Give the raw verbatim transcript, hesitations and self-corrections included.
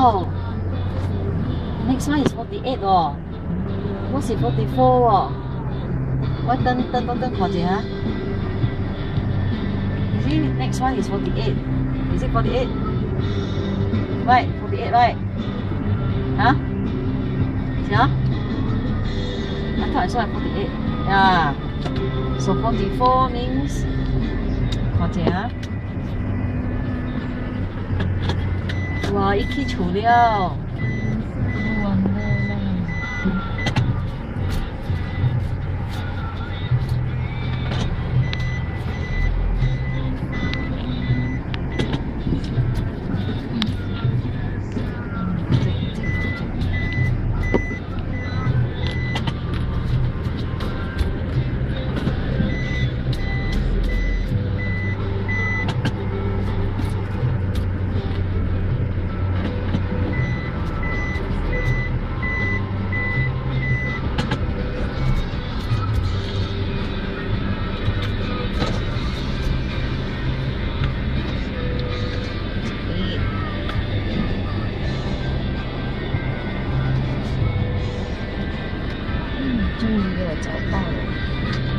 Wow. Next one is forty-eight 哦。我是 forty-four 哦。我等等等等看一下。You see, next one is forty-eight. Is it forty-eight? Right, forty-eight, right? Huh? Yeah? I thought I saw forty-eight. Yeah. So forty-four means 看一下。哇，一起除了。完了啦。终于给我找到了。